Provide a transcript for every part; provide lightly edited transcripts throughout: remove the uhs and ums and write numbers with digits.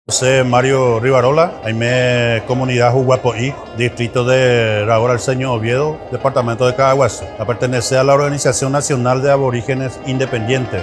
Soy Mario Rivarola, me comunidad Juguapoí, distrito de Raúl Arceño Oviedo, departamento de Caaguazú. Pertenece a la Organización Nacional de Aborígenes Independientes.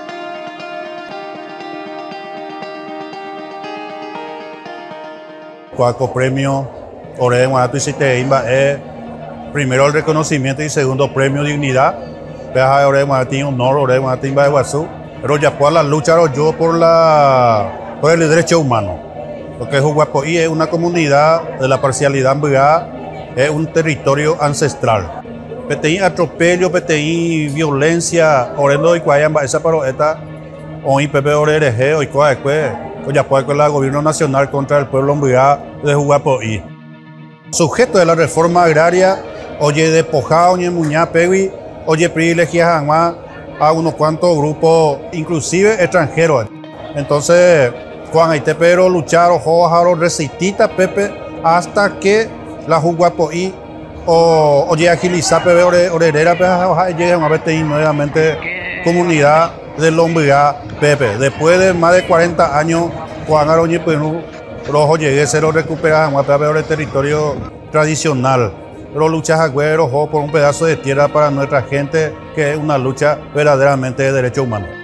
Cuaco premio Ore Guanato y Citeimba es primero el reconocimiento y segundo premio dignidad. Peja Ore Guanato honor Ore Guanato de Guazú. Pero ya por la lucha yo por el derecho humano. Lo que es Juguapoí es una comunidad de la parcialidad ambigada, es un territorio ancestral. PTI atropello, PTI violencia, orendo y cuayamba, esa paroeta, hoy Pepe Orereje, hoy ya puede con el gobierno nacional contra el pueblo ambigada de Juguapoí. Sujeto de la reforma agraria, oye despojado, oye muñá, pewi, oye privilegias a unos cuantos grupos, inclusive extranjeros. Entonces, Juan Aite pero lucharon, jodaron, resistita Pepe, hasta que la Juguapoí oye agilizar Pepe Orerera, llegan a ver nuevamente comunidad de Lombigá Pepe. Después de más de 40 años, Juan Aroñi Perú, rojo llegué, se lo recupera a Pepe el territorio tradicional. Pero luchas agüeros por un pedazo de tierra para nuestra gente, que es una lucha verdaderamente de derechos humanos.